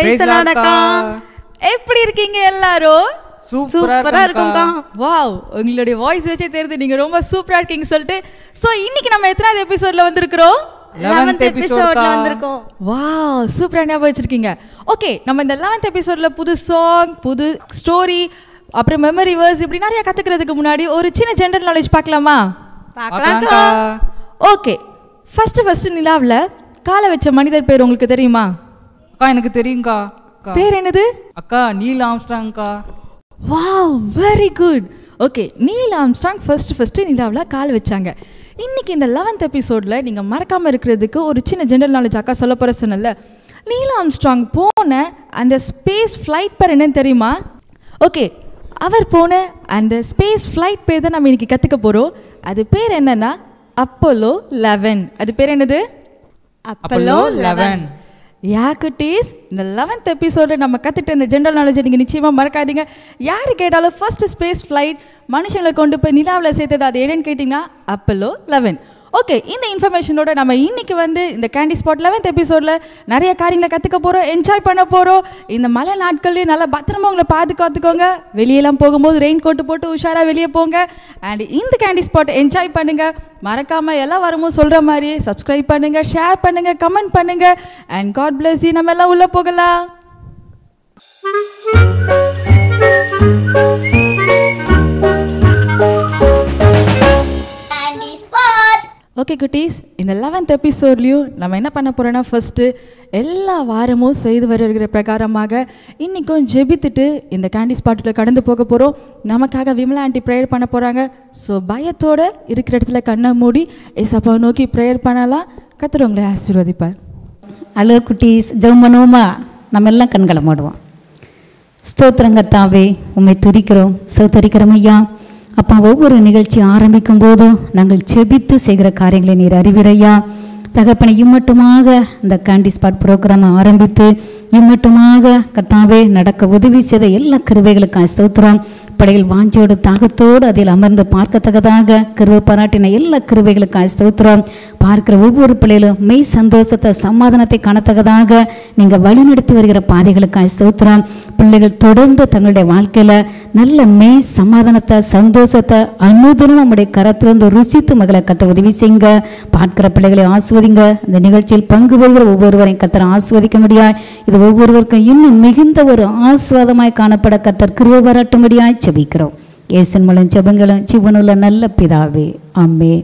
Praise the Lord அக்கா. எப்படி இருக்கீங்க எல்லாரும்? சூப்பரா இருக்கும்க்கா. வாவ், உங்களுடைய வாய்ஸ் வச்சே தெரியுது நீங்க ரொம்ப சூப்பரா இருக்கீங்க சொல்லிட்டு. சோ இன்னைக்கு நம்ம எத்தனாவது எபிசோட்ல வந்திருக்கிறோம்? 11th எபிசோட்ல வந்திருக்கோம். வாவ், சூப்பரா ஞாபகம் வச்சிருக்கீங்க. ஓகே, நம்ம இந்த 11th எபிசோட்ல புது சாங், புது ஸ்டோரி, அப்புறம் மெமரி வேர்ஸ் இப்படி நிறைய கத்துக்கிறதுக்கு முன்னாடி ஒரு சின்ன ஜெனரல் நாலேஜ் பார்க்கலாமா? பார்க்கலாம்க்கா. ஓகே, ஃபர்ஸ்ட் நிலாவுல காலை வச்ச மனிதர் பேர் உங்களுக்கு தெரியுமா? அக்கா எனக்கு தெரியும்க்கா. பேர் என்னது? அக்கா நீல் ஆம்ஸ்ட்ராங்க்கா. Wow, very good. Okay, Neil Armstrong first நிலாவில் கால் வச்சாங்க. இன்னைக்கு இந்த 11th எபிசோடில் நீங்கள் மறக்காமல் இருக்கிறதுக்கு ஒரு சின்ன ஜெனரல் நாலேஜ் அக்கா சொல்ல போகிற சொன்னல. நீல் ஆம்ஸ்ட்ராங் போன அந்த ஸ்பேஸ் ஃப்ளைட் பேர் என்னன்னு தெரியுமா? ஓகே, அவர் போன அந்த ஸ்பேஸ் ஃப்ளைட் பேர் தான் நம்ம இன்னைக்கு கற்றுக்க போகிறோம். அது பேர் என்னன்னா அப்போலோ 11. அது பேர் என்னது? அப்போலோ 11. யா குட்டீஸ், இந்த 11th எபிசோட நம்ம கற்றுட்டு இந்த ஜென்ரல் நாலேஜை நீங்கள் நிச்சயமாக மறக்காதீங்க. யார் கேட்டாலும் ஃபர்ஸ்ட் ஸ்பேஸ் ஃப்ளைட் மனுஷங்களை கொண்டு போய் நிலாவில் சேர்த்தது அது என்னன்னு கேட்டிங்கன்னா அப்போலோ 11. ஓகே, இந்த இன்ஃபர்மேஷனோட நம்ம இன்னைக்கு இந்த கேண்டி ஸ்பாட் 11th எபிசோடில் நிறைய காரியங்களை கற்றுக்க போகிறோம், என்ஜாய் பண்ண போகிறோம். இந்த மழை நாட்கள்லேயும் நல்லா பத்திரமா உங்களை பாதுகாத்துக்கோங்க. வெளியெல்லாம் போகும்போது ரெயின் கோட்டு போட்டு உஷாராக வெளியே போங்க. அண்ட் இந்த கேண்டி ஸ்பாட் என்ஜாய் பண்ணுங்கள். மறக்காமல் எல்லா வாரமும் சொல்கிற மாதிரி சப்ஸ்கிரைப் பண்ணுங்கள், ஷேர் பண்ணுங்கள், கமெண்ட் பண்ணுங்கள். And God bless you. நம்ம எல்லாம் உள்ளே போகலாம். ஓகே குட்டீஸ், இந்த 11th எபிசோட்லேயும் நம்ம என்ன பண்ண போகிறோன்னா ஃபஸ்ட்டு எல்லா வாரமும் செய்து வருகிற பிரகாரமாக இன்றைக்கும் ஜெபித்துட்டு இந்த கேண்டி ஸ்பாட்டில் கடந்து போக போகிறோம். நமக்காக விமலா ஆண்டி ப்ரேயர் பண்ண போகிறாங்க. ஸோ பயத்தோடு இருக்கிற இடத்துல கண்ணை மூடி ஏசப்பாவை நோக்கி ப்ரேயர் பண்ணலாம். கர்த்தர் உங்களை ஆசீர்வதிப்பார். ஹலோ குட்டீஸ், ஜெபம் பண்ணுவோமா? நம்ம எல்லாம் கண்களை மூடுவோம். ஸ்தோத்திரங்கத்தாவே, உம்மை துதிக்கிறோம், ஸ்தோத்தரிக்கிறோம் ஐயா. அப்பா, ஒவ்வொரு நிகழ்ச்சி ஆரம்பிக்கும் போதும் நாங்கள் செபித்து செய்கிற காரியங்களை நீர் அறிவிறையா. தகப்பனை இம்மட்டுமாக இந்த கேண்டி ஸ்பாட் ப்ரோக்ராமை ஆரம்பித்து இம்மட்டுமாக கர்த்தாவே நடக்க உதவி செய்த எல்லா கிருபைகளுக்கும் ஸ்தோத்திரம். பிள்ளைகள் வாஞ்சோடு தாகத்தோடு அதில் அமர்ந்து பார்க்கத்தக்கதாக கிருபை பாராட்டின எல்லா கிருபைகளுக்கும் ஸ்தோத்திரம். பார்க்கிற ஒவ்வொரு பிள்ளைகளும் மெய் சந்தோஷத்தை சமாதானத்தை காணத்தக்கதாக நீங்கள் வழிநடத்தி வருகிற பாதைகளுக்கும் ஸ்தோத்திரம். பிள்ளைகள் தொடர்ந்து தங்களுடைய வாழ்க்கையில் நல்ல மெய் சமாதானத்தை சந்தோஷத்தை அனுதினம் நம்முடைய கரத்திலிருந்து ருசித்து மகளை கத்த உதவி செய்யுங்க. பார்க்கிற பிள்ளைகளை ஆஸ்வதிங்க. இந்த நிகழ்ச்சியில் பங்கு பெறுகிற ஒவ்வொருவரையும் கத்தரை ஆஸ்வதிக்க முடியாது. இது ஒவ்வொருவருக்கும் இன்னும் மிகுந்த ஒரு ஆஸ்வாதமாய் காணப்பட கத்தர் கிருபை பாராட்டும்படியாய் ஜெபிக்கிறோம். இயேசுவின் மூலம் ஜெபங்களும் ஜீவனுள்ள நல்ல பிதாவே, ஆமென்.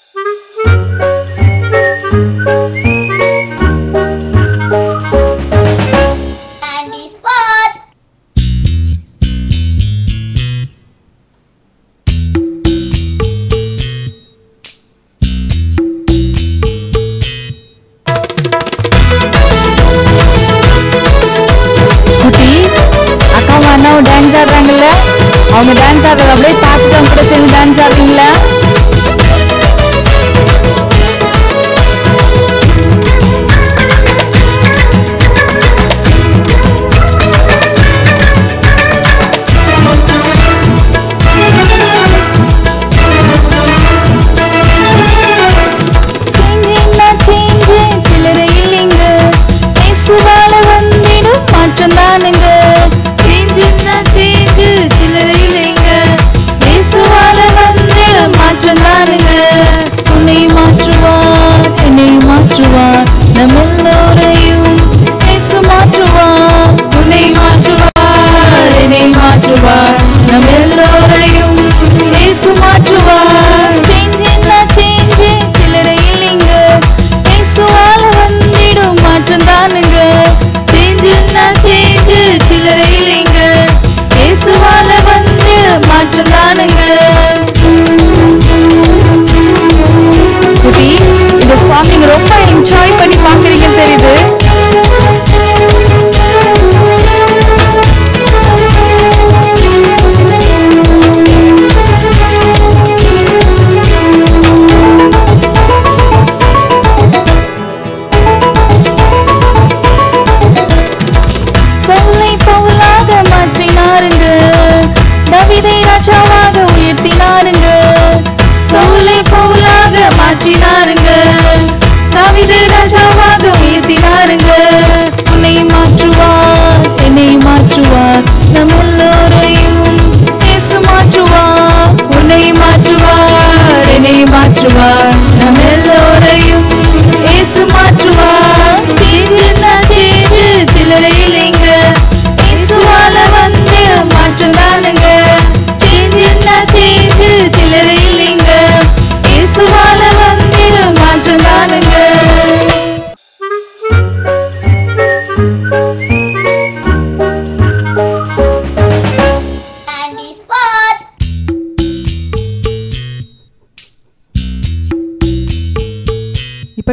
டான்ஸ் ஆடுறாங்கல்ல, அவங்க டான்ஸ் ஆடுறத அப்படியே பார்த்துட்டு அவங்க கூட சேர்ந்து டான்ஸ் ஆடுறீங்களா? சிலரை இல்லைங்க, இயேசுவால வந்திடும் மாற்றம் தானுங்க. சிலரை இல்லைங்க, இயேசுவால வந்திடும் மாற்றம்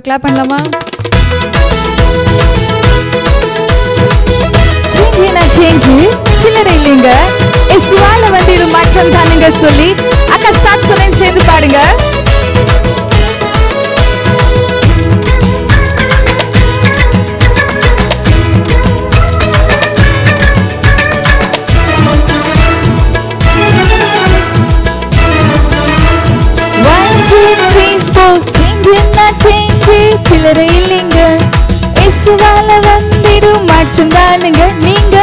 கிளாப் பண்ணலாமா? சேஞ்ச் சில்லறை இல்லைங்க, இயேசுவால வந்திடும் மாற்றம் தானுங்க சொல்லி அக்கா ஸ்டார்ட் சொன்னேன், சேர்ந்து பாடுங்க. சில்லறை இல்லைங்க, இயேசுவால வந்திடும் மாற்றம் தானுங்க. நீங்க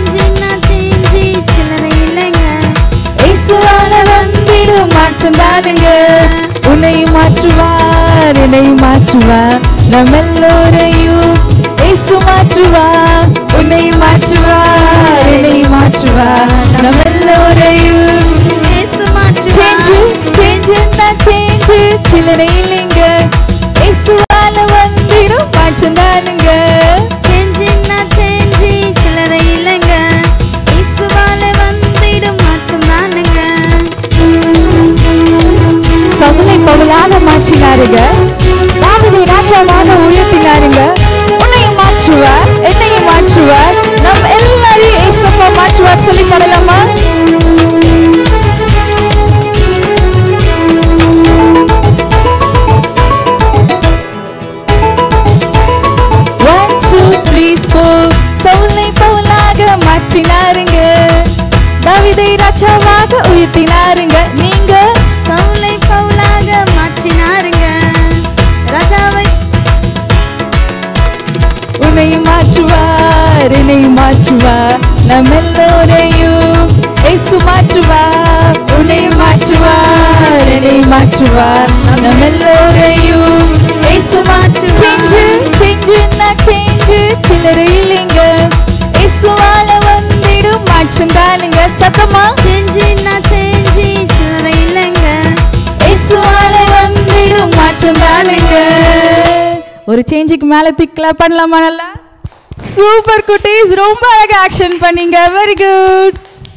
சில்லறை இல்லைங்க, இயேசுவால வந்திடும் மாற்றம் தானுங்க. உன்னையும் மாற்றுவார், என்னையும் மாற்றுவார், நம்ம எல்லோரையும் இயேசு மாற்றுவார். உன்னையும் மாற்றுவார், என்னையும் மாற்றுவார், நம்ம எல்லோரையும் இயேசு மாற்றுவார். சேஞ்ச் சில்லறை இல்லைங்க, இயேசுவால வந்திடும் மாற்றம் தானுங்க. சில்லறை இல்லைங்க, இயேசுவால வந்திடும் மாற்றம் தானுங்க. சவுலை பவுலாக மாற்றினாருங்க, தாவீதை ராஜாவாக உயர்த்தினாருங்க. உன்னையும் மாற்றுவார், என்னையும் மாற்றுவார், நம் எல்லாரையும் இயேசுப்பா மாற்றுவார் சொல்லி பாடலாமா? சவுலை பவுலாக மாற்றினாருங்க, தாவீதை ராஜாவாக உயர்த்தினாருங்க. நீங்க சவுலை பவுலாக மாற்றினாருங்க, ராஜாவை. உன்னையும் மாற்றுவார், என்னையும் மாற்றுவார், நம்ம எல்லோரையும் இயேசு மாற்றுவார். உன்னையும் மாற்றுவார், என்னையும் மாற்றுவார், நம்ம எல்லோரையும் இயேசு மாற்றுவார். சேஞ்ச் சில்லறை இல்லைங்க, இயேசுவால வந்திடும் மாற்றம் தானுங்க. சத்தமா சில்லறை இல்லைங்க, இயேசுவால வந்திடும் மாற்றம் தானுங்க. ஒரு சேஞ்சுக்கு மேல திக்லா பண்ணலாமா? நல்லா சூப்பர் குட்டீஸ், ரொம்ப அழகா ஆக்ஷன் பண்ணீங்க. Very good.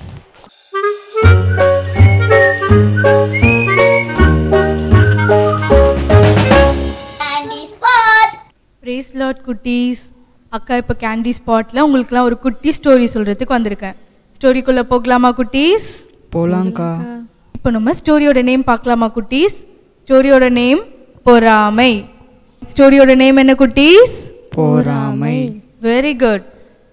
பிரைஸ் லார்ட் குட்டீஸ். அக்கா இப்போ கேண்டி ஸ்பாட்டில் உங்களுக்குலாம் ஒரு குட்டி ஸ்டோரி சொல்கிறதுக்கு வந்திருக்கேன். ஸ்டோரிக்குள்ளே போகலாமா குட்டீஸ்? போலாங்க்கா. இப்போ நம்ம ஸ்டோரியோட நேம் பார்க்கலாமா குட்டீஸ்? ஸ்டோரியோட நேம் பொறாமை. ஸ்டோரியோட நேம் என்ன குட்டீஸ்? பொறாமை. Very good.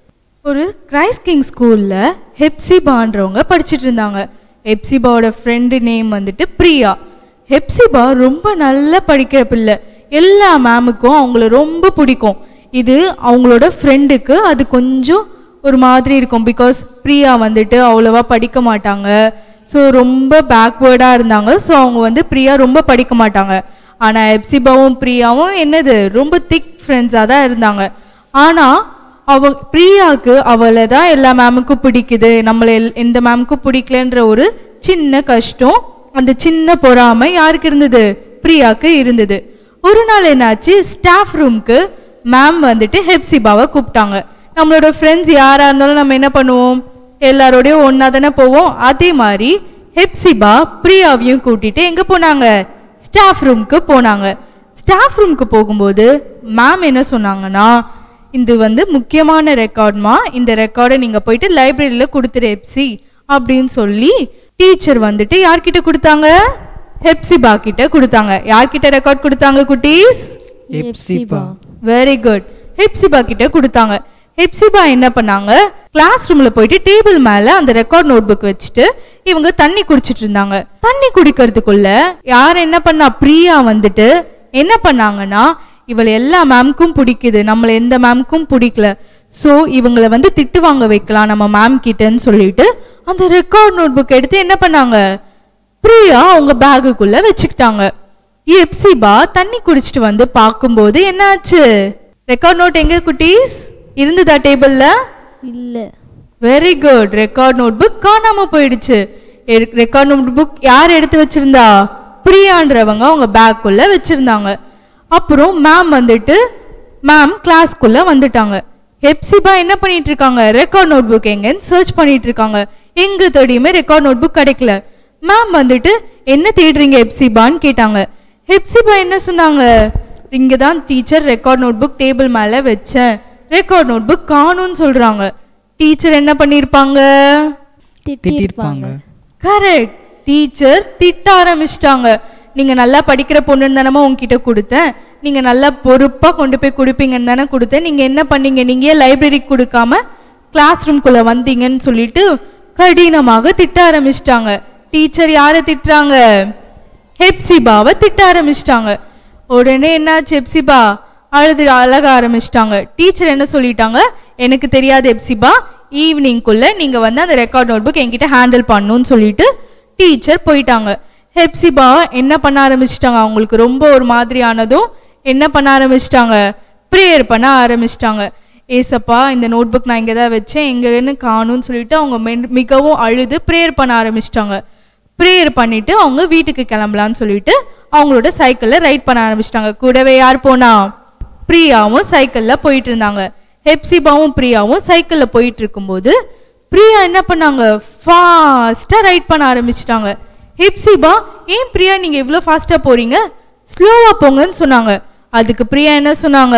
ஒரு கிரைஸ்ட் கிங் ஸ்கூலில் ஹெப்சிபான்றவங்க படிச்சுட்டு இருந்தாங்க. ஹெப்சிபாவோட ஃப்ரெண்டு நேம் வந்துட்டு பிரியா. ஹெப்சிபா ரொம்ப நல்லா படிக்கிற பிள்ளை. எல்லா மேமுக்கும் அவங்கள ரொம்ப பிடிக்கும். இது அவங்களோட ஃப்ரெண்டுக்கு அது கொஞ்சம் ஒரு மாதிரி இருக்கும். பிகாஸ் பிரியா வந்துட்டு அவ்வளோவா படிக்க மாட்டாங்க. ஸோ ரொம்ப பேக்வேர்டாக இருந்தாங்க. ஸோ அவங்க வந்து பிரியா ரொம்ப படிக்க மாட்டாங்க. ஆனால் ஹெப்சிபாவும் பிரியாவும் என்னது ரொம்ப திக் ஃப்ரெண்ட்ஸாக தான் இருந்தாங்க. ஆனால் பிரியாவுக்கு அவளை தான் எல்லா மேமுக்கும் பிடிக்குது, நம்மளை எந்த மேமுக்கும் பிடிக்கலன்ற ஒரு சின்ன கஷ்டம், அந்த சின்ன பொறாமை யாருக்கு இருந்தது? பிரியாவுக்கு இருந்தது. ஒரு நாள் என்னாச்சு, ஸ்டாஃப் ரூம்க்கு மேம் வந்துட்டு ஹெப்சிபாவை கூப்பிட்டாங்க. நம்மளோட ஃப்ரெண்ட்ஸ் யாராக இருந்தாலும் நம்ம என்ன பண்ணுவோம், எல்லாரோடையும் ஒன்றா தானே போவோம். அதே மாதிரி ஹெப்சிபா பிரியாவையும் கூட்டிட்டு எங்கே போனாங்க? ஸ்டாஃப் ரூம்க்கு போனாங்க. ஸ்டாஃப் ரூம்க்கு போகும்போது மேம் என்ன சொன்னாங்கன்னா, இது வந்து முக்கியமான ரெக்கார்ட்மா, இந்த ரெக்கார்டை நீங்கள் போயிட்டு லைப்ரரியில் கொடுத்துரு ஹெப்சி அப்படின்னு சொல்லி டீச்சர் வந்துட்டு யார்கிட்ட கொடுத்தாங்க? ஹெப்சிபா கிட்ட கொடுத்தாங்க. யார்கிட்ட ரெக்கார்ட் கொடுத்தாங்க குட்டீஸ்? ஹெப்சிபா. Very good. ஹெப்சிபா கிட்ட கொடுத்தாங்க. ஹெப்சிபா என்ன பண்ணாங்க, கிளாஸ் ரூம்ல போயிட்டு டேபிள் மேல அந்த ரெக்கார்ட் நோட் புக் வச்சுட்டு இவங்க தண்ணி குடிச்சிட்டு இருந்தாங்க. தண்ணி குடிக்கிறதுக்குள்ள யார் என்ன பண்ணா, பிரியா வந்துட்டு என்ன பண்ணாங்கன்னா, இவளை எல்லா மேம்க்கும் பிடிக்குது, நம்மளை எந்த மேம்க்கும் பிடிக்கல, ஸோ இவங்களை வந்து திட்டு வாங்க வைக்கலாம் நம்ம மேம் கிட்டன்னு சொல்லிட்டு அந்த ரெக்கார்ட் நோட் புக் எடுத்து என்ன பண்ணாங்க, பிரியா அவங்க பேகுக்குள்ள வச்சுக்கிட்டாங்க. ஹெப்சிபா தண்ணி குடிச்சிட்டு வந்து பார்க்கும்போது என்ன ஆச்சு, ரெக்கார்ட் நோட் எங்க குட்டீஸ் இருந்ததா டேபிள்ல? இல்ல. Very good. Record note book காணாம போயிடுச்சு. ரெக்கார்ட் நோட் புக் யார் எடுத்து வச்சிருந்தா? பிரியான்றவங்க அவங்க பேக்குள்ள வச்சிருந்தாங்க. அப்புறம் மேம் வந்துட்டு மேம் கிளாஸ்க்குள்ள வந்துட்டாங்க. ஹெப்சிபா என்ன பண்ணிட்டு இருக்காங்க, ரெக்கார்ட் நோட் புக் எங்கன்னு சர்ச் பண்ணிட்டு இருக்காங்க. எங்க தேடியுமே ரெக்கார்ட் நோட் புக் கிடைக்கல. மேம் வந்துட்டு என்ன தேடுறீங்க ஹெப்சிபான்னு கேட்டாங்க. ஹெப்சிபா என்ன சொன்னாங்க, இங்கே தான் teacher record note book table மேலே வச்சேன், ரெக்கார்ட் நோட் புக் காணும்னு சொல்கிறாங்க. டீச்சர் என்ன பண்ணியிருப்பாங்க? திட்டிருப்பாங்க. கரெக்ட், டீச்சர் திட்ட ஆரம்பிச்சிட்டாங்க. நீங்கள் நல்லா படிக்கிற பொண்ணுன்னு தானே உங்ககிட்ட கொடுத்தேன், நீங்கள் நல்லா பொறுப்பாக கொண்டு போய் கொடுப்பீங்கன்னு தானே கொடுத்தேன், நீங்கள் என்ன பண்ணீங்க, நீங்கள் லைப்ரரிக்கு கொடுக்காம கிளாஸ் ரூம்குள்ளே வந்தீங்கன்னு சொல்லிட்டு கடினமாக திட்ட ஆரம்பிச்சிட்டாங்க. டீச்சர் யாரை திட்டுறாங்க? ஹெப்சிபாவை திட்ட ஆரம்பிச்சிட்டாங்க. உடனே என்னாச்சு, ஹெப்சிபா அழக ஆரம்பிச்சிட்டாங்க. டீச்சர் என்ன சொல்லிட்டாங்க? எனக்கு தெரியாது ஹெப்சிபா, ஈவினிங்குள்ளே நீங்கள் வந்து அந்த ரெக்கார்ட் நோட் புக் என்கிட்ட ஹேண்டில் பண்ணணும்னு சொல்லிட்டு டீச்சர் போயிட்டாங்க. ஹெப்சிபா என்ன பண்ண ஆரம்பிச்சிட்டாங்க? அவங்களுக்கு ரொம்ப ஒரு மாதிரியானதும் என்ன பண்ண ஆரம்பிச்சிட்டாங்க? ப்ரேயர் பண்ண ஆரம்பிச்சிட்டாங்க. ஏசப்பா, இந்த நோட் புக் நான் இங்கே தான் வச்சேன், எங்கன்னு காணும்னு சொல்லிட்டு அவங்க மிகவும் அழுது ப்ரேயர் பண்ண ஆரம்பிச்சிட்டாங்க. ப்ரேயர் பண்ணிட்டு அவங்க வீட்டுக்கு கிளம்பலான்னு சொல்லிட்டு அவங்களோட சைக்கிளில் ரைட் பண்ண ஆரம்பிச்சிட்டாங்க. கூடவே யார் போனா? பிரியாவும் சைக்கிளில் போயிட்டு இருந்தாங்க. ஹெப்சிபாவும் பிரியாவும் சைக்கிளில் போயிட்டு இருக்கும்போது பிரியா என்ன பண்ணாங்க? ஃபாஸ்ட்டாக ரைட் பண்ண ஆரம்பிச்சிட்டாங்க. ஹெப்சிபா, ஏன் பிரியா நீங்கள் இவ்வளோ ஃபாஸ்ட்டாக போகிறீங்க, ஸ்லோவாக போங்கன்னு சொன்னாங்க. அதுக்கு பிரியா என்ன சொன்னாங்க?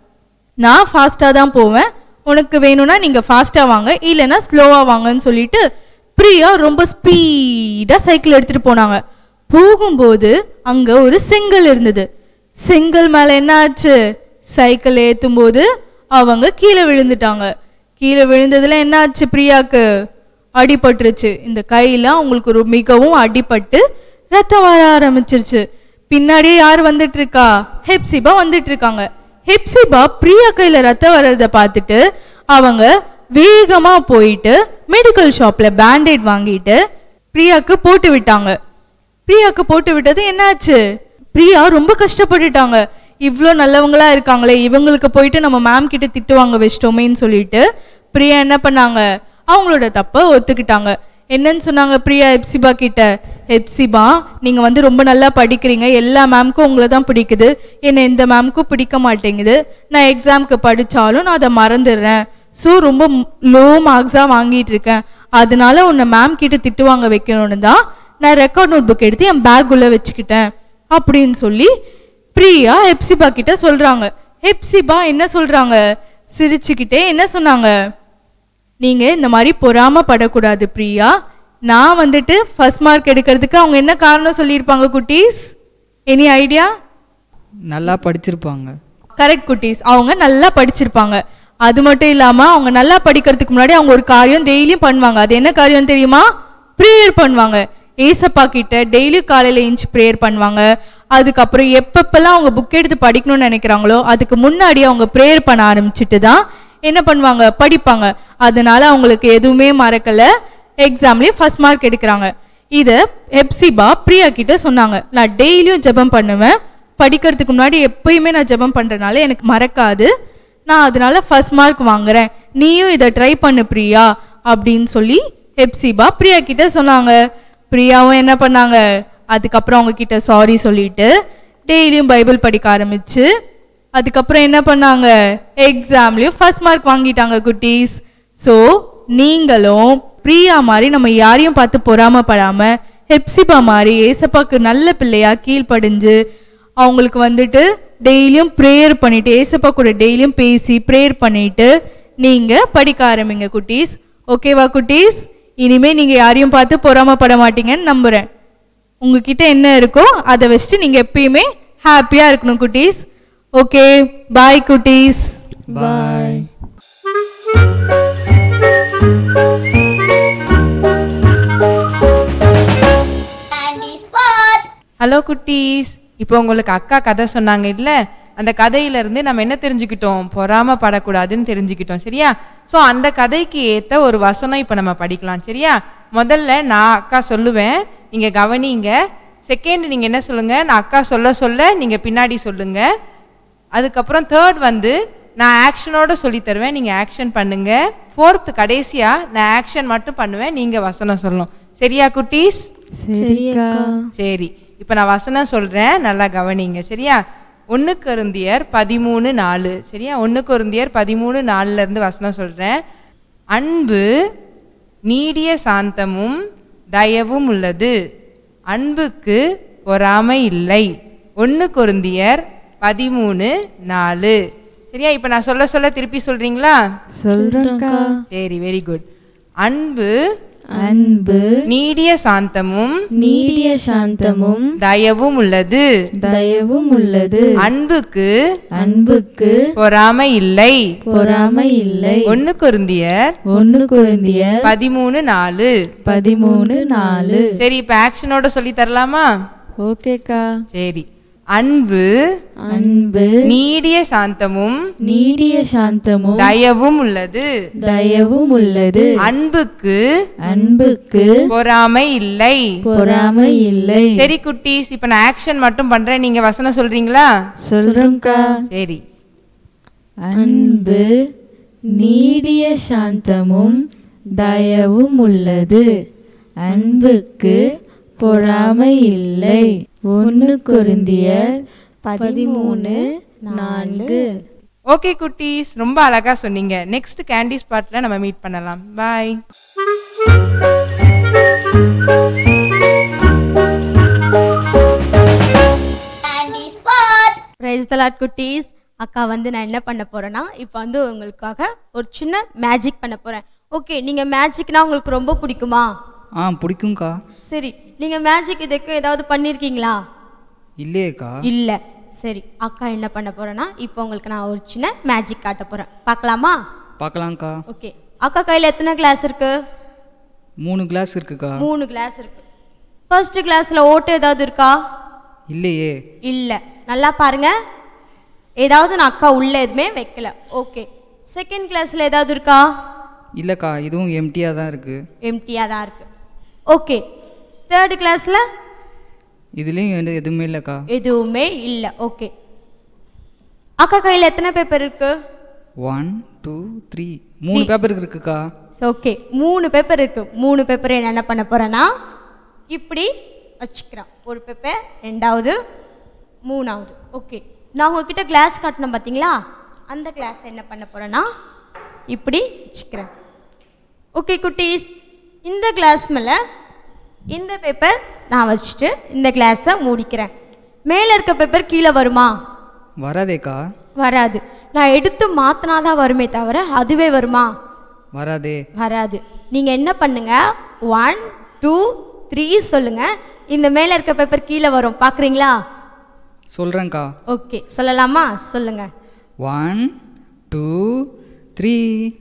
நான் ஃபாஸ்ட்டாக தான் போவேன், உனக்கு வேணும்னா நீங்கள் ஃபாஸ்ட்டாக வாங்க, இல்லைன்னா ஸ்லோவாக வாங்கன்னு சொல்லிட்டு பிரியா ரொம்ப ஸ்பீடாக சைக்கிள் எடுத்துகிட்டு போனாங்க. போகும்போது அங்கே ஒரு செங்கல் இருந்தது. செங்கல் மேலே என்ன ஆச்சு? சைக்கிள் ஏற்றும் போது அவங்க கீழே விழுந்துட்டாங்க. கீழே விழுந்ததுல என்ன ஆச்சு? பிரியாக்கு அடிபட்டுருச்சு. இந்த கையில் அவங்களுக்கு ஒரு மிகவும் அடிபட்டு ரத்தம் வர ஆரம்பிச்சிருச்சு. பின்னாடியே யார் வந்துட்டு இருக்கா? ஹெப்சிபா வந்துட்டு இருக்காங்க. ஹெப்சிபா பிரியா கையில் ரத்தம் வர்றதை பார்த்துட்டு அவங்க வேகமாக போயிட்டு மெடிக்கல் ஷாப்பில் பேண்டேட் வாங்கிட்டு பிரியாவுக்கு போட்டு விட்டாங்க. பிரியாவுக்கு போட்டு விட்டது என்னாச்சு? பிரியா ரொம்ப கஷ்டப்பட்டுட்டாங்க. இவ்வளோ நல்லவங்களா இருக்காங்களே, இவங்களுக்கு போயிட்டு நம்ம மேம் கிட்ட திட்டுவாங்க வச்சிட்டோமேன்னு சொல்லிட்டு பிரியா என்ன பண்ணாங்க? அவங்களோட தப்பை ஒத்துக்கிட்டாங்க. என்னன்னு சொன்னாங்க பிரியா ஹெப்சிபா கிட்ட? ஹெப்சிபா, நீங்கள் வந்து ரொம்ப நல்லா படிக்கிறீங்க, எல்லா மேம்க்கும் உங்களை தான் பிடிக்குது, என்னை எந்த மேம்க்கும் பிடிக்க மாட்டேங்குது, நான் எக்ஸாமுக்கு படித்தாலும் நான் அதை மறந்துடுறேன், ஸோ ரொம்ப லோ மார்க்ஸாக வாங்கிட்டு இருக்கேன், அதனால உன்னை மேம் கிட்ட திட்டு வாங்க வைக்கணும்னு தான் நான் ரெக்கார்ட் நோட் புக் எடுத்து என் பேக்குள்ளே வச்சுக்கிட்டேன் அப்படின்னு சொல்லி பிரியா ஹெப்சிபா கிட்ட சொல்கிறாங்க. ஹெப்சிபா என்ன சொல்கிறாங்க? சிரிச்சுக்கிட்டே என்ன சொன்னாங்க? நீங்கள் இந்த மாதிரி பொறாமப்படக்கூடாது பிரியா, நான் வந்துட்டு ஃபர்ஸ்ட் மார்க் எடுக்கிறதுக்கு அவங்க என்ன காரணம் சொல்லியிருப்பாங்க குட்டீஸ்? Any idea? நல்லா படிச்சிருப்பாங்க. கரெக்ட் குட்டீஸ், அவங்க நல்லா படிச்சிருப்பாங்க. அது மட்டும் இல்லாமல் அவங்க நல்லா படிக்கிறதுக்கு முன்னாடி அவங்க ஒரு காரியம் டெய்லியும் பண்ணுவாங்க. அது என்ன காரியம் தெரியுமா? ப்ரேயர் பண்ணுவாங்க. ஏசப்பா கிட்ட டெய்லியும் காலையில் எழுந்து ப்ரேயர் பண்ணுவாங்க. அதுக்கப்புறம் எப்பப்பெல்லாம் அவங்க புக் எடுத்து படிக்கணும்னு நினைக்கிறாங்களோ அதுக்கு முன்னாடி அவங்க ப்ரேயர் பண்ண ஆரம்பிச்சுட்டு தான் என்ன பண்ணுவாங்க? படிப்பாங்க. அதனால அவங்களுக்கு எதுவுமே மறக்கலை, எக்ஸாம்லேயே ஃபர்ஸ்ட் மார்க் எடுக்கிறாங்க. இதை ஹெப்சிபா பிரியா கிட்ட சொன்னாங்க. நான் டெய்லியும் ஜெபம் பண்ணுவேன், படிக்கிறதுக்கு முன்னாடி எப்பயுமே நான் ஜெபம் பண்ணுறதுனால எனக்கு மறக்காது, நான் அதனால ஃபர்ஸ்ட் மார்க் வாங்குறேன், நீயும் இதை ட்ரை பண்ணு பிரியா அப்படின்னு சொல்லி ஹெப்சிபா பிரியா கிட்ட சொன்னாங்க. பிரியாவும் என்ன பண்ணாங்க? அதுக்கப்புறம் அவங்க கிட்ட சாரி சொல்லிட்டு டெய்லியும் பைபிள் படிக்க ஆரம்பிச்சு அதுக்கப்புறம் என்ன பண்ணாங்க? எக்ஸாம்லேயும் ஃபர்ஸ்ட் மார்க் வாங்கிட்டாங்க குட்டீஸ். ஸோ நீங்களும் பிரியா மாதிரி நம்ம யாரையும் பார்த்து பொறாமப்படாமல் ஹெப்சிபா மாதிரி ஏசப்பாக்கு நல்ல பிள்ளையா கீழ்ப்படிஞ்சு அவங்களுக்கு வந்துட்டு டெய்லியும் ப்ரேயர் பண்ணிட்டு ஏசப்பா கூட டெய்லியும் பேசி ப்ரேயர் பண்ணிட்டு நீங்கள் படிக்க ஆரம்பிங்க குட்டீஸ். ஓகேவா குட்டீஸ்? இனிமேல் நீங்கள் யாரையும் பார்த்து பொறாமப்பட மாட்டீங்கன்னு நம்புகிறேன். உங்ககிட்ட என்ன இருக்கோ அதை வச்சுட்டு நீங்கள் எப்பயுமே ஹாப்பியாக இருக்கணும் குட்டீஸ். ஓகே, பாய் குட்டீஸ். பாய். ஹலோ குட்டீஸ், இப்போ உங்களுக்கு அக்கா கதை சொன்னாங்க இல்லை, அந்த கதையிலேருந்து நம்ம என்ன தெரிஞ்சுக்கிட்டோம்? பொறாமப்படக்கூடாதுன்னு தெரிஞ்சுக்கிட்டோம். சரியா? ஸோ அந்த கதைக்கு ஏற்ற ஒரு வசனம் இப்போ நம்ம படிக்கலாம். சரியா? முதல்ல நான் அக்கா சொல்லுவேன், நீங்கள் கவனிங்க. செகண்ட் நீங்கள் என்ன சொல்லுங்கள்? நான் அக்கா சொல்ல சொல்ல நீங்கள் பின்னாடி சொல்லுங்கள். அதுக்கப்புறம் தேர்ட் வந்து நான் ஆக்ஷனோட சொல்லித்தருவேன், நீங்கள் ஆக்ஷன் பண்ணுங்கள். ஃபோர்த்து கடைசியாக நான் ஆக்ஷன் மட்டும் பண்ணுவேன், நீங்கள் வசனம் சொல்லணும். சரியா குட்டீஸ்? சரி, இப்போ நான் வசனம் சொல்கிறேன், நல்லா கவனிங்க. சரியா? 1 கொரிந்தியர் 13:4. சரியா? 1 கொரிந்தியர் 13:4 வசனம் சொல்கிறேன். அன்பு நீடிய சாந்தமும் தயவும் உள்ளது, அன்புக்கு பொறாமை இல்லை. 1 கொரிந்தியர் 13 4. சரியா? இப்போ நான் சொல்ல சொல்ல திருப்பி சொல்றீங்களா? சொல்றேன்க்கா. சரி, வெரி குட். அன்பு அன்பு நீடிய சாந்தமும் நீடிய சாந்தமும் தயவும் உள்ளது. தயவும் உள்ளது. அன்புக்கு அன்புக்கு பொறாமை இல்லை. பொறாமை இல்லை. 1 கொரிந்தியர் 1 கொரிந்தியர் 13 4. 13 4. சரி, இப்போ ஆக்ஷனோட சொல்லி தரலாமா? ஓகேக்கா. சரி. அன்பு அன்பு நீடிய சாந்தமும் நீடிய சாந்தமும் தயவும் உள்ளது. தயவும் உள்ளது. அன்புக்கு அன்புக்கு பொறாமை இல்லை. பொறாமை இல்லை. சரி குட்டீஸ், இப்ப நான் ஆக்ஷன் மட்டும் பண்றேன், நீங்க வசனம் சொல்றீங்களா? சொல்றோம்க்கா. சரி. அன்பு நீடிய சாந்தமும் தயவும் உள்ளது. அன்புக்கு பொறாமை இல்லை. 1 கொரிந்தியர் 13 4. ஓகே குட்டீஸ், ரொம்ப அழகா சொன்னீங்க. நெக்ஸ்ட் கேண்டி ஸ்பாட்ல நம்ம மீட் பண்ணலாம். பாய். பிரைஸ் தி லார்ட் குட்டீஸ். அக்கா வந்து நான் என்ன பண்ண போறேன்னா, இப்போ வந்து உங்களுக்காக ஒரு சின்ன மேஜிக் பண்ண போறேன். ஓகே, நீங்க மேஜிக்னா உங்களுக்கு ரொம்ப பிடிக்குமா? பிடிக்கும்க்கா. சரி, நீங்க மேஜிக் இதுக்கு ஏதாவது பண்ணிருக்கீங்களா? இல்லையேக்கா. இல்ல. சரி, அக்கா என்ன பண்ண போறேன்னா, இப்போ உங்களுக்கு நான் ஒரு சின்ன மேஜிக் காட்ட போறேன். பார்க்கலாமா? பார்க்கலாம்க்கா. ஓகே. அக்கா கையில எத்தனை கிளாஸ் இருக்கு? 3 கிளாஸ் இருக்குக்கா. 3 கிளாஸ் இருக்கு. ஃபர்ஸ்ட் கிளாஸ்ல ஓட்டு ஏதாவது இருக்கா? இல்லையே. இல்ல. நல்லா பாருங்க, ஏதாவது நான் அக்கா உள்ள எதுவுமே வைக்கல. ஓகே. செகண்ட் கிளாஸ்ல ஏதாவது இருக்கா? இல்லைக்கா, இதுவும் எம்டியாக தான் இருக்கு. எம்டியா தான் இருக்கு. ஓகே. தேர்ட் கிளாஸ்ல இதுலேயும் எதுவுமே இல்லைக்கா. எதுவுமே இல்லை. ஓகே. அக்கா கையில் எத்தனை பேப்பர் இருக்கு? 1 2 3 3 பேப்பர் இருக்குக்கா. ஓகே, 3 பேப்பர் இருக்கு. 3 பேப்பரை நான் என்ன பண்ண போறேன்னா, இப்படி வச்சுக்கிறேன். ஒரு பேப்பர், ரெண்டாவது, மூணாவது. ஓகே, நான் உங்ககிட்ட கிளாஸ் காட்டினேன் பார்த்தீங்களா, அந்த கிளாஸை என்ன பண்ண போறேன்னா இப்படி வச்சுக்கிறேன். ஓகே குட்டீஸ், இந்த கிளாஸ் மேலே இந்த பேப்பர் நான் வச்சுட்டு இந்த கிளாஸை மூடிக்கிறேன். மேலே இருக்க பேப்பர் கீழே வருமா? வராதேக்கா. வராது. நான் எடுத்து மாற்றினாதான் வருமே தவிர அதுவே வருமா? வராதே. வராது. நீங்கள் என்ன பண்ணுங்க, 1 2 3 சொல்லுங்க. இந்த மேலே இருக்க பேப்பர் கீழே வரும். பார்க்குறீங்களா? சொல்கிறேங்க்கா. ஓகே, சொல்லலாமா? சொல்லுங்க. 1 2 3.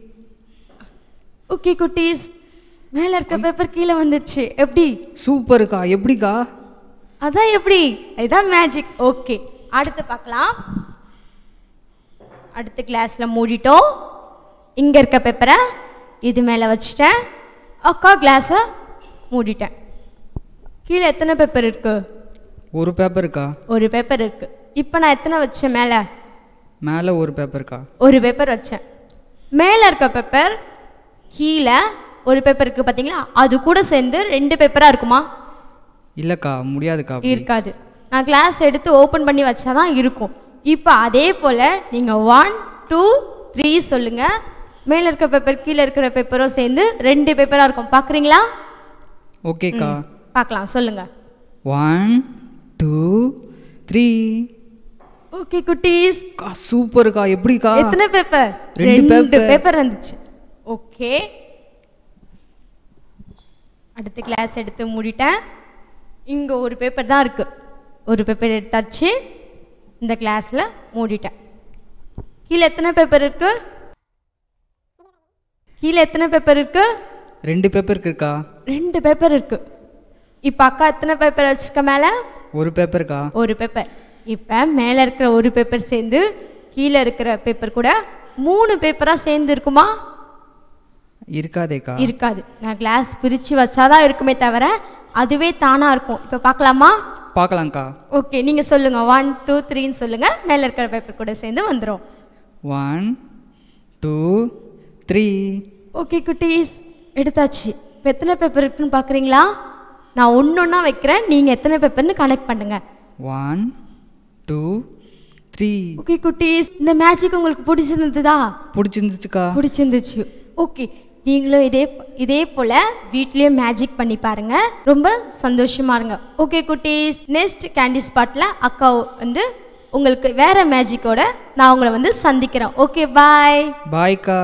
ஓகே குட்டீஸ், மேலே இருக்க பேப்பர் கீழே வந்துச்சு. எப்படி? சூப்பருக்கா. எப்படிக்கா? அதான் எப்படி, இதுதான் மேஜிக். ஓகே, அடுத்து பார்க்கலாம். அடுத்த கிளாஸில் மூடிட்டோம். இங்கே இருக்க பேப்பரை இது மேலே வச்சுட்டேன். அக்கா கிளாஸை மூடிட்டேன். கீழே எத்தனை பேப்பர் இருக்கு? ஒரு பேப்பருக்கா. ஒரு பேப்பர் இருக்கு. இப்போ நான் எத்தனை வச்சேன்? மேலே மேலே ஒரு பேப்பருக்கா. ஒரு பேப்பர் வச்சேன். மேலே இருக்க பேப்பர் கீழே ஒரு பேப்பர் இருக்குது பார்த்தீங்களா, அது கூட சேர்ந்து 2 பேப்பராக இருக்குமா? இல்லைக்கா, முடியாதுக்கா. இருக்காது. நான் கிளாஸ் எடுத்து ஓப்பன் பண்ணி வச்சா தான் இருக்கும். இப்போ அதே போல் நீங்கள் 1 2 3 சொல்லுங்கள். மேலே இருக்க பேப்பர் கீழே இருக்கிற பேப்பரும் சேர்ந்து 2 பேப்பராக இருக்கும். பார்க்குறீங்களா? ஓகேக்கா. பார்க்கலாம், சொல்லுங்கள். 1 2 3. ஓகே குட்டீஸ், சூப்பருக்கா. எப்படிக்கா? எத்தனை பேப்பர்? 2 பேப்பர் இருந்துச்சு. ஓகே, அடுத்த கிளாஸ் எடுத்து மூடிட்டேன். இங்கே ஒரு பேப்பர் தான் இருக்குது. ஒரு பேப்பர் எடுத்தாச்சு. இந்த கிளாஸில் மூடிட்டேன். கீழே எத்தனை பேப்பர் இருக்கு? கீழே எத்தனை பேப்பர் இருக்கு? 2 பேப்பர் இருக்குக்கா. 2 பேப்பர் இருக்கு. இப்போ அக்கா எத்தனை பேப்பர் வச்சுருக்க? மேலே ஒரு பேப்பருக்கா. ஒரு பேப்பர். இப்போ மேலே இருக்கிற ஒரு பேப்பர் சேர்ந்து கீழே இருக்கிற பேப்பர் கூட 3 பேப்பராக சேர்ந்து இருக்குமா? இருக்காதேக்கா. இருக்காது. நான் கிளாஸ் பிரித்து வச்சாதான் இருக்குமே தவிர அதுவே தானாக இருக்கும். இப்போ பார்க்கலாமா? பார்க்கலாங்க்கா. ஓகே, நீங்கள் சொல்லுங்கள். 1 2 3 சொல்லுங்கள். மேலே இருக்கிற பேப்பர் கூட சேர்ந்து வந்துடும். 1 2 3. ஓகே குட்டீஸ், எடுத்தாச்சு. இப்போ எத்தனை பேப்பர் இருக்குன்னு பார்க்குறீங்களா? நான் ஒன்றா வைக்கிறேன், நீங்கள் எத்தனை பேப்பர்னு கனெக்ட் பண்ணுங்கள். 1 2 3. ஓகே குட்டீஸ், இந்த மேஜிக் உங்களுக்கு பிடிச்சிருந்ததா? பிடிச்சிருந்துச்சுக்கா. பிடிச்சிருந்துச்சு. ஓகே, நீங்களும் இதே போல் வீட்லேயும் மேஜிக் பண்ணி பாருங்கள். ரொம்ப சந்தோஷமாக இருங்க. ஓகே குட்டீஸ், நெக்ஸ்ட் கேண்டி ஸ்பாட்டில் அக்கா வந்து உங்களுக்கு வேற மேஜிக்கோட நான் உங்களை வந்து சந்திக்கிறேன். Okay, bye. பாய்க்கா.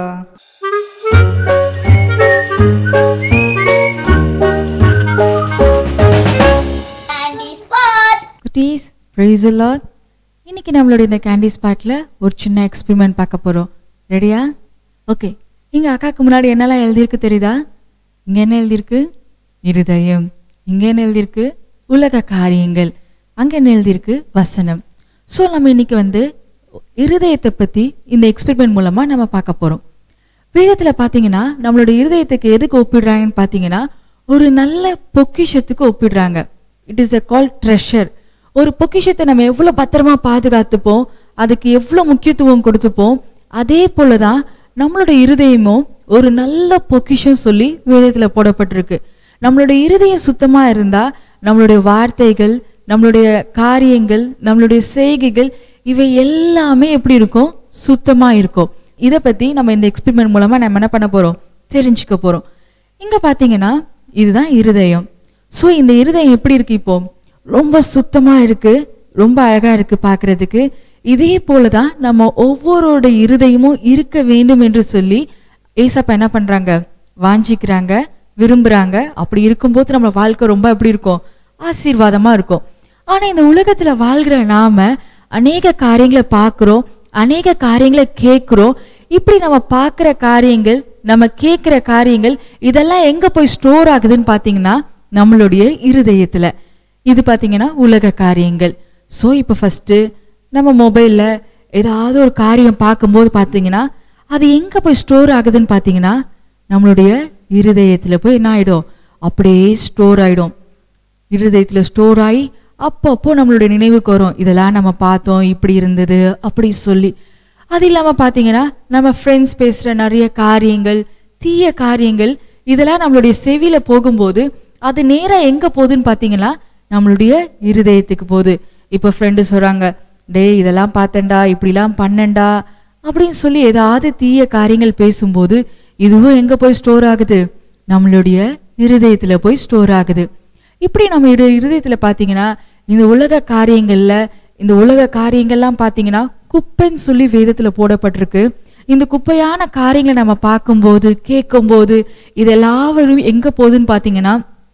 குட்டீஸ், praise the Lord. இன்னைக்கு நம்மளோட இந்த கேண்டி ஸ்பாட்ல ஒரு சின்ன எக்ஸ்பெரிமெண்ட் பார்க்க போறோம். ரெடியா? ஓகே. இங்க அக்காக்கு முன்னாடி என்னெல்லாம் எழுதியிருக்கு தெரியுதா? இங்க என்ன எழுதியிருக்கு? இருதயம். இங்க என்ன எழுதியிருக்கு? உலக காரியங்கள். அங்க என்ன எழுதியிருக்கு? வசனம். ஸோ நம்ம இன்னைக்கு வந்து இருதயத்தை பத்தி இந்த எக்ஸ்பெரிமெண்ட் மூலமா நம்ம பார்க்க போறோம். வேதத்துல பாத்தீங்கன்னா நம்மளோட இருதயத்துக்கு எதுக்கு ஒப்பிடுறாங்கன்னு பாத்தீங்கன்னா ஒரு நல்ல பொக்கிஷத்துக்கு ஒப்பிடுறாங்க. It is a called treasure. ஒரு பொக்கிஷத்தை நம்ம எவ்வளவு பத்திரமா பாதுகாத்துப்போம், அதுக்கு எவ்வளவு முக்கியத்துவம் கொடுத்துப்போம், அதே போலதான் நம்மளோட இருதயமும் ஒரு நல்ல பொக்கிஷம் சொல்லி வேதத்துல போடப்பட்டிருக்கு. நம்மளுடைய இருதயம் சுத்தமா இருந்தா நம்மளுடைய வார்த்தைகள், நம்மளுடைய காரியங்கள், நம்மளுடைய செய்கைகள் இவை எல்லாமே எப்படி இருக்கும்? சுத்தமா இருக்கும். இதை பத்தி நம்ம இந்த எக்ஸ்பெரிமெண்ட் மூலமா நம்ம என்ன பண்ண போறோம்? தெரிஞ்சுக்க போறோம். இங்க பாத்தீங்கன்னா இதுதான் இருதயம். ஸோ இந்த இருதயம் எப்படி இருக்கு? இப்போ ரொம்ப சுத்தமா இருக்கு, ரொம்ப அழகா இருக்கு பார்க்கறதுக்கு. இதே போலதான் நம்ம ஒவ்வொருடைய இருதயமும் இருக்க வேண்டும் என்று சொல்லி ஏசப்பா என்ன பண்றாங்க? வாஞ்சிக்கிறாங்க, விரும்புறாங்க. அப்படி இருக்கும்போது நம்ம வாழ்க்கை ரொம்ப எப்படி இருக்கும்? ஆசீர்வாதமா இருக்கும். ஆனா இந்த உலகத்துல வாழ்கிற நாம அநேக காரியங்களை பார்க்கிறோம், அநேக காரியங்களை கேட்கிறோம். இப்படி நம்ம பார்க்கிற காரியங்கள், நம்ம கேட்கிற காரியங்கள் இதெல்லாம் எங்க போய் ஸ்டோர் ஆகுதுன்னு பாத்தீங்கன்னா நம்மளுடைய இருதயத்துல. இது பாத்தீங்கன்னா உலக காரியங்கள். ஸோ இப்போ ஃபர்ஸ்ட் நம்ம மொபைல்ல ஏதாவது ஒரு காரியம் பார்க்கும்போது பாத்தீங்கன்னா அது எங்க போய் ஸ்டோர் ஆகுதுன்னு பாத்தீங்கன்னா நம்மளுடைய இருதயத்துல போய் என்ன ஆயிடும்? அப்படியே ஸ்டோர் ஆயிடும். இருதயத்துல ஸ்டோர் ஆகி அப்பப்போ நம்மளுடைய நினைவுக்கு வரும், இதெல்லாம் நம்ம பார்த்தோம், இப்படி இருந்தது அப்படி சொல்லி. அது இல்லாம பாத்தீங்கன்னா நம்ம ஃப்ரெண்ட்ஸ் பேசுற நிறைய காரியங்கள், தீய காரியங்கள் இதெல்லாம் நம்மளுடைய செவியில போகும்போது அது நேரா எங்க போகுதுன்னு பாத்தீங்கன்னா நம்மளுடைய இருதயத்துக்கு போகுது. இப்ப ஃப்ரெண்டு சொல்றாங்க, டே இதெல்லாம் பார்த்தேன்டா, இப்படிலாம் பண்ணண்டா அப்படின்னு சொல்லி ஏதாவது தீய காரியங்கள் பேசும்போது இதுவும் எங்க போய் ஸ்டோர் ஆகுது? நம்மளுடைய இருதயத்துல போய் ஸ்டோர் ஆகுது. இப்படி நம்ம இருதயத்துல பாத்தீங்கன்னா இந்த உலக காரியங்கள்ல, இந்த உலக காரியங்கள்லாம் பாத்தீங்கன்னா குப்பைன்னு சொல்லி வேதத்துல போடப்பட்டிருக்கு. இந்த குப்பையான காரியங்களை நம்ம பார்க்கும்போது, கேட்கும்போது இதெல்லாம் எங்க போகுதுன்னு பாத்தீங்கன்னா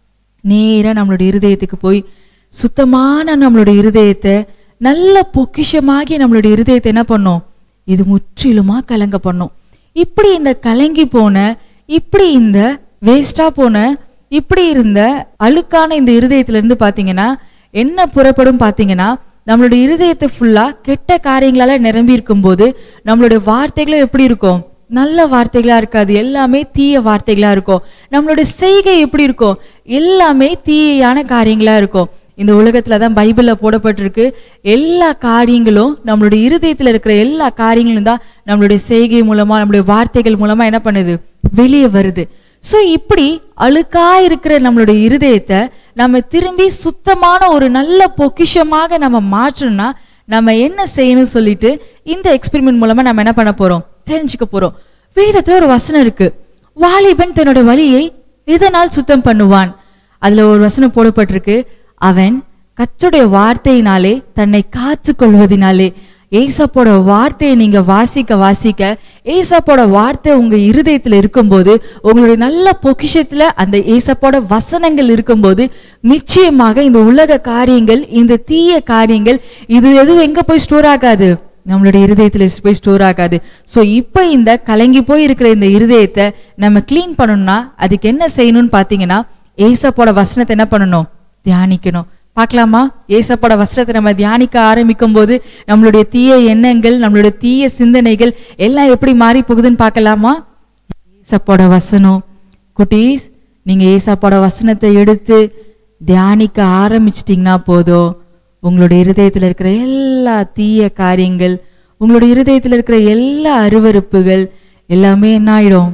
நேரா நம்மளுடைய இருதயத்துக்கு போய் சுத்தமான நம்மளுடைய இருதயத்தை, நல்ல பொக்கிஷமாகி நம்மளுடைய இருதயத்தை என்ன பண்ணும்? இது முற்றிலுமா கலங்க பண்ணும். இப்படி இந்த கலங்கி போன, இப்படி இந்த வேஸ்டா போன, இப்படி இருந்த அழுக்கான இந்த இருதயத்துல இருந்து பாத்தீங்கன்னா என்ன புறப்படும் பாத்தீங்கன்னா நம்மளுடைய இருதயத்தை ஃபுல்லா கெட்ட காரியங்களால நிரம்பி இருக்கும் போது நம்மளுடைய வார்த்தைகளும் எப்படி இருக்கும்? நல்ல வார்த்தைகளா இருக்காது, எல்லாமே தீய வார்த்தைகளா இருக்கும். நம்மளுடைய செய்கை எப்படி இருக்கும்? எல்லாமே தீயான காரியங்களா இருக்கும். இந்த உலகத்துலதான் பைபிள்ல போடப்பட்டிருக்கு, எல்லா காரியங்களும் நம்மளுடைய இருதயத்துல இருக்கிற எல்லா காரியங்களும் தான் நம்மளுடைய செய்கை மூலமா, நம்மளுடைய வார்த்தைகள் மூலமா என்ன பண்ணுது? வெளியே வருது. ஸோ இப்படி அழுக்கா இருக்கிற நம்மளுடைய இருதயத்தை நம்ம திரும்பி சுத்தமான ஒரு நல்ல பொக்கிஷமாக நம்ம மாற்றணும்னா நம்ம என்ன செய்யணும் சொல்லிட்டு இந்த எக்ஸ்பெரிமெண்ட் மூலமா நம்ம என்ன பண்ண போறோம்? தெரிஞ்சுக்க போறோம். வேதத்துல ஒரு வசனம் இருக்கு, வாலிபன் தன்னோட வழியை இதனால் சுத்தம் பண்ணுவான். அதுல ஒரு வசனம் போடப்பட்டிருக்கு, அவன் கர்த்தருடைய வார்த்தையினாலே தன்னை காத்து கொள்வதினாலே. ஏசப்போட வார்த்தையை நீங்க வாசிக்க வாசிக்க, ஏசப்போட வார்த்தை உங்க இருதயத்துல இருக்கும்போது, உங்களுடைய நல்ல பொக்கிஷத்துல அந்த ஏசப்போட வசனங்கள் இருக்கும்போது நிச்சயமாக இந்த உலக காரியங்கள், இந்த தீய காரியங்கள் இது எதுவும் எங்க போய் ஸ்டோர் ஆகாது? நம்மளுடைய இருதயத்துல போய் ஸ்டோர் ஆகாது. ஸோ இப்ப இந்த கலங்கி போய் இருக்கிற இந்த இருதயத்தை நம்ம கிளீன் பண்ணணும்னா அதுக்கு என்ன செய்யணும்னு பாத்தீங்கன்னா ஏசப்போட வசனத்தை என்ன பண்ணணும்? தியானிக்கணும். பார்க்கலாமா? ஏசப்போட வசனத்தை நம்ம தியானிக்க ஆரம்பிக்கும் போது நம்மளுடைய தீய எண்ணங்கள், நம்மளுடைய தீய சிந்தனைகள் எல்லாம் எப்படி மாறி போகுதுன்னு பார்க்கலாமா? ஏசப்போட வசனம். குட்டீஸ், நீங்க ஏசப்போட வசனத்தை எடுத்து தியானிக்க ஆரம்பிச்சிட்டிங்கன்னா போதும், உங்களுடைய இருதயத்துல இருக்கிற எல்லா தீய காரியங்கள், உங்களுடைய இருதயத்துல இருக்கிற எல்லா அருவருப்புகள் எல்லாமே என்ன ஆயிடும்?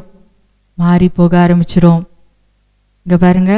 மாறி போக ஆரம்பிச்சிடும். இங்க பாருங்க,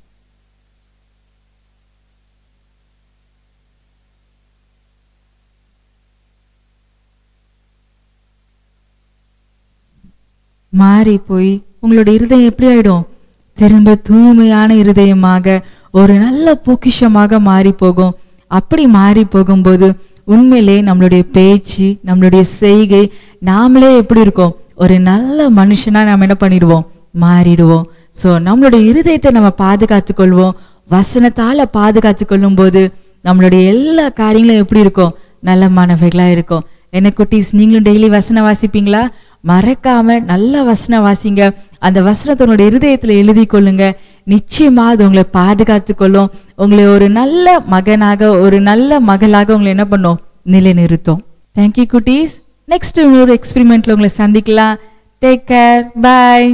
மாறி போய் உங்களுடைய இருதயம் எப்படி ஆயிடும்? திரும்ப தூய்மையான இருதயமாக ஒரு நல்ல பொக்கிஷமாக மாறி போகும். அப்படி மாறி போகும்போது உண்மையிலே நம்மளுடைய பேச்சு, நம்மளுடைய செய்கை, நாமளே எப்படி இருக்கோம், ஒரு நல்ல மனுஷனா நம்ம என்ன பண்ணிடுவோம், மாறிடுவோம். ஸோ நம்மளுடைய இருதயத்தை நம்ம பாதுகாத்து கொள்வோம். வசனத்தால பாதுகாத்து கொள்ளும் போது நம்மளுடைய எல்லா காரியங்களும் எப்படி இருக்கும், நல்ல மாணவர்களா இருக்கும். என்ன குட்டீஸ், நீங்களும் டெய்லி வசனம் வாசிப்பீங்களா? மறக்காம நல்ல வசனம் வாசிங்க. அந்த வசனத்தை உங்களுடைய இருதயத்துல எழுதி கொள்ளுங்க. நிச்சயமா அது உங்களை பாதுகாத்து கொள்ளும். உங்களை ஒரு நல்ல மகனாக, ஒரு நல்ல மகளாக உங்களை என்ன பண்ணும், நிலைநிறுத்தும். தேங்க்யூ குட்டீஸ். நெக்ஸ்ட் ஒரு எக்ஸ்பெரிமெண்ட்ல உங்களை சந்திக்கலாம். டேக் கேர், பாய்.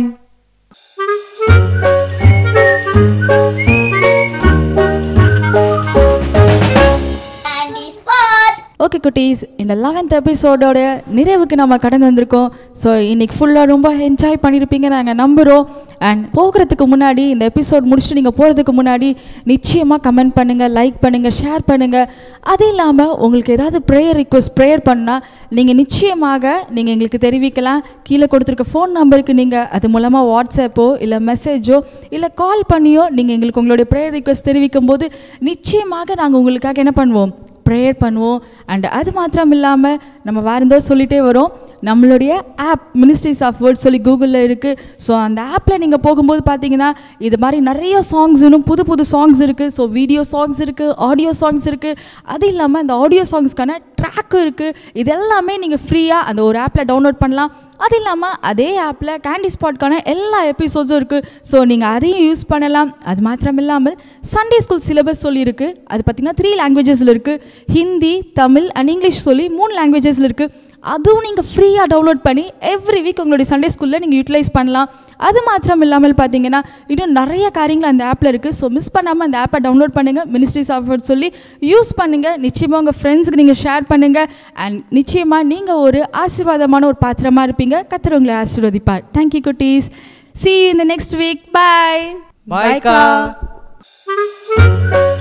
ஓகே குட்டீஸ், இந்த 11th எபிசோடோட நிறைவுக்கு நம்ம கடந்து வந்திருக்கோம். ஸோ இன்னைக்கு ஃபுல்லாக ரொம்ப என்ஜாய் பண்ணியிருப்பீங்க நாங்கள் நம்புகிறோம். அண்ட் போகிறதுக்கு முன்னாடி, இந்த எபிசோட் முடிச்சுட்டு நீங்கள் போகிறதுக்கு முன்னாடி நிச்சயமாக கமெண்ட் பண்ணுங்கள், லைக் பண்ணுங்கள், ஷேர் பண்ணுங்கள். அது இல்லாமல் உங்களுக்கு ஏதாவது ப்ரேயர் ரிக்வெஸ்ட், ப்ரேயர் பண்ணால் நீங்கள் நிச்சயமாக நீங்கள் எங்களுக்கு தெரிவிக்கலாம். கீழே கொடுத்துருக்க ஃபோன் நம்பருக்கு நீங்கள் அது மூலமாக வாட்ஸ்அப்போ இல்லை மெசேஜோ இல்லை கால் பண்ணியோ நீங்கள் எங்களுக்கு உங்களுடைய ப்ரேயர் ரிக்வெஸ்ட் தெரிவிக்கும் போது நிச்சயமாக நாங்கள் உங்களுக்காக என்ன பண்ணுவோம், ப்ரேயர் பண்ணுவோம். அண்ட் அது மாத்திரம் இல்லாமல் நம்ம வேறு சொல்லிகிட்டே வரோம். நம்மளுடைய ஆப் மினிஸ்ட்ரிஸ் ஆஃப் வேர்ட் சொல்லி கூகுளில் இருக்குது. ஸோ அந்த ஆப்பில் நீங்கள் போகும்போது பார்த்தீங்கன்னா இது மாதிரி நிறைய சாங்ஸ், இன்னும் புது புது சாங்ஸ் இருக்குது. ஸோ வீடியோ சாங்ஸ் இருக்குது, ஆடியோ சாங்ஸ் இருக்குது. அது இல்லாமல் அந்த ஆடியோ சாங்ஸ்க்கான ட்ராக்கும் இருக்குது. இது எல்லாமே நீங்கள் ஃப்ரீயாக அந்த ஒரு ஆப்பில் டவுன்லோட் பண்ணலாம். அது இல்லாமல் அதே ஆப்பில் கேண்டி ஸ்பாட்கான எல்லா எபிசோட்ஸும் இருக்குது. ஸோ நீங்கள் அதையும் யூஸ் பண்ணலாம். அது மாத்திரம் இல்லாமல் சண்டே ஸ்கூல் சிலபஸ் சொல்லியிருக்கு. அது பார்த்திங்கன்னா 3 லாங்குவேஜஸில் இருக்குது. ஹிந்தி, தமிழ் அண்ட் இங்கிலீஷ் சொல்லி 3 லாங்குவேஜஸில் இருக்குது. அதுவும் நீங்கள் ஃப்ரீயாக டவுன்லோட் பண்ணி எவ்ரி வீக் உங்களுடைய சண்டே ஸ்கூலில் நீங்கள் யூட்டிலைஸ் பண்ணலாம். அது மாத்திரம் இல்லாமல் பார்த்தீங்கன்னா இன்னும் நிறைய காரியங்கள் அந்த ஆப்பில் இருக்குது. ஸோ மிஸ் பண்ணாமல் அந்த ஆப்பை டவுன்லோட் பண்ணுங்கள், மினிஸ்ட்ரிஸ் ஆஃப் வேர்ட் சொல்லி யூஸ் பண்ணுங்கள். நிச்சயமாக உங்கள் ஃப்ரெண்ட்ஸுக்கு நீங்கள் ஷேர் பண்ணுங்கள். அண்ட் நிச்சயமாக நீங்கள் ஒரு ஆசீர்வாதமான ஒரு பாத்திரமாக இருப்பீங்க. கர்த்தர் உங்களை ஆசீர்வதிப்பார். தேங்க்யூ குட்டீஸ். See you in the next week. Bye. Bye, Ka.